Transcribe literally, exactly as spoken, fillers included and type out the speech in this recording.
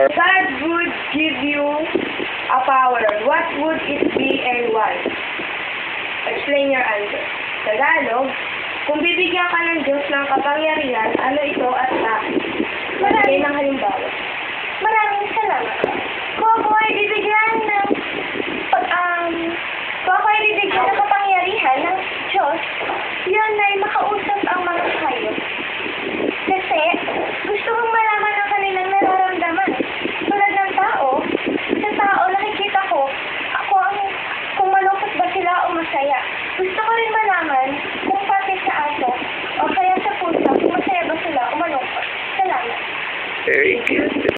God would give you a power. What would it be and why? Explain your answer. Tagalog, kung bibigyan ka ng Diyos ng kapangyarihan, ano ito at bakit? Magbigay ng halimbawa. Maraming salamat. Kung ako ay bibigyan ng um, kung ako ay bibigyan ng kapangyarihan ng Diyos, yun ay makausap